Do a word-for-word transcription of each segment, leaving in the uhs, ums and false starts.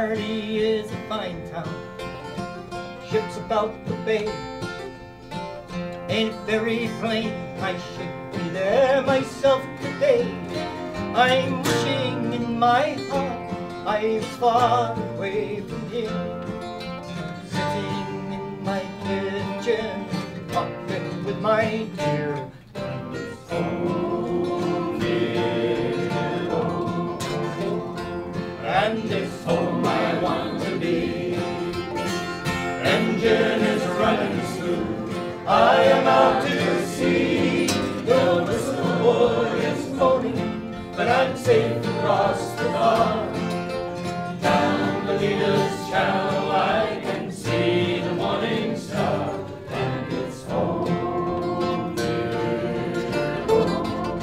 Hardy is a fine town, ships about the bay. Ain't it very plain I should be there myself today? I'm wishing in my heart I was far away from here, sitting in my kitchen, talking with my dear. And it's home I want to be. Engine is running smooth, I am out to sea. The whistle boy is moaning, but I'm safe across the bar. Down the leader's channel I can see the morning star. And it's home, dear home.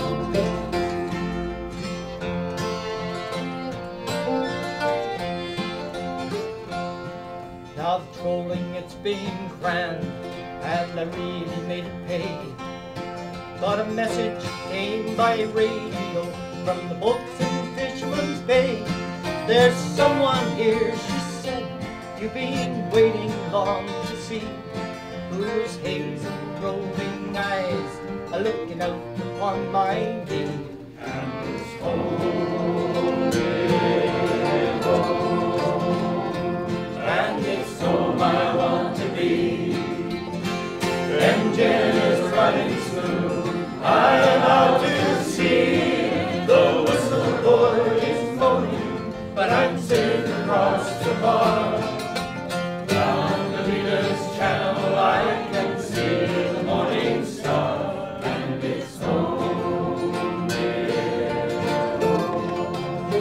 Now the trolling, it's been grand, and I really made it pay. But a message came by radio from the boats in Fisherman's Bay. There's someone here, she said, you've been waiting long to see, whose hazel roving eyes are looking out upon my knee. And it's home, dear home, and it's home I want to be. The engine is running smooth, I am out to sea. The whistle boy is moaning, but I'm safe across the bar. Down the leader's channel I can see the morning star. And it's home, dear home.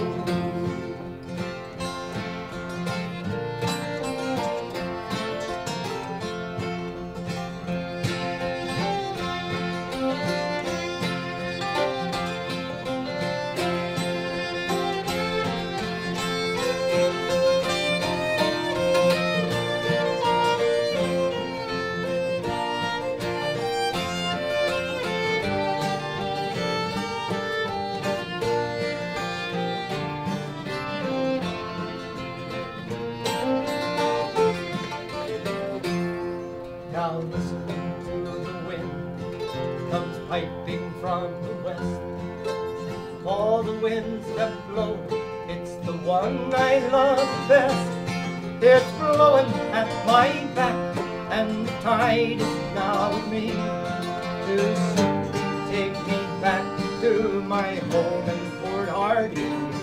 Now listen to the wind, comes piping from the west. All the winds that blow, it's the one I love best. It's blowing at my back, and the tide is now with me, to soon take me back to my home in Port Hardy.